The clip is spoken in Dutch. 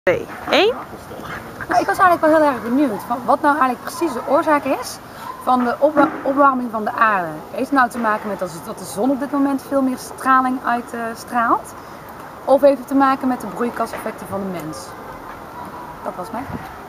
2, 1. Nou, ik was eigenlijk wel heel erg benieuwd van wat nou eigenlijk precies de oorzaak is van de opwarming van de aarde. Heeft het nou te maken met dat de zon op dit moment veel meer straling uitstraalt? Of heeft het te maken met de broeikaseffecten van de mens? Dat was mij.